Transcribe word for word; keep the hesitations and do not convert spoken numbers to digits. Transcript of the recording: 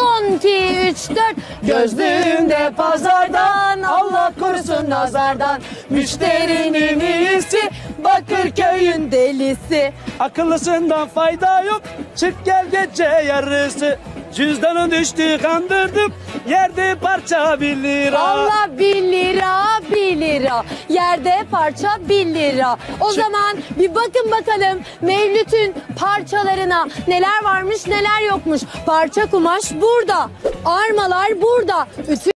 Son iki, üç, dört. Gözlüğümde pazardan, Allah korusun nazardan. Müşterinin iyisi, Bakırköy'ün delisi. Akıllısından fayda yok, çık gel gece yarısı. Cüzdanın düştü kandırdım, yerde parça bir lira. Allah bir lira, bir lira. Yerde parça bir lira. O Çık. zaman bir bakın bakalım Mevlüt'ün parçalarına neler varmış neler yokmuş. Parça kumaş burada. Armalar burada. Ütü